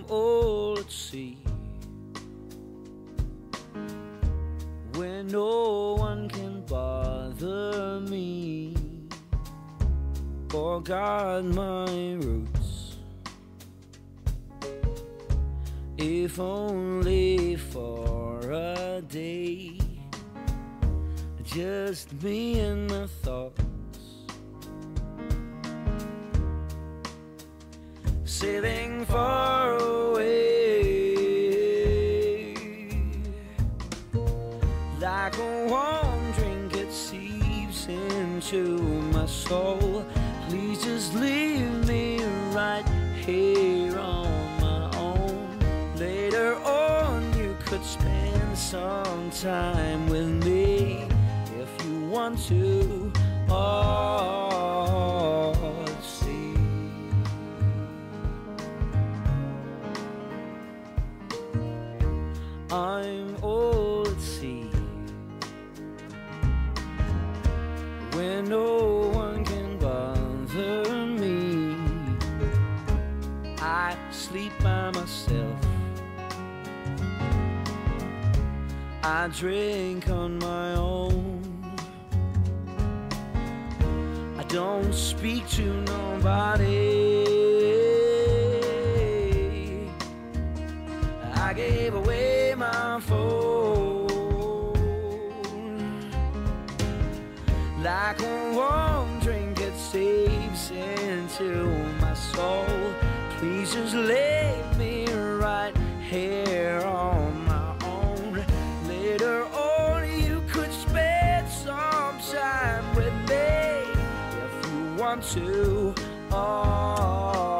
all at sea, where no one can bother me or guard my roots, if only for a day, just me and my thoughts, sailing far away, like a warm drink it seeps into my soul. Please just leave me right here on my own. Later on you could spend some time with me if you want to. See, I'm all at sea, where no one can bother me. I sleep by myself, I drink on my own, I don't speak to nobody. I gave away my phone, like a warm drink it seeps into my soul. Please just leave me right here on my own. Later on you could spend some time with me if you want to.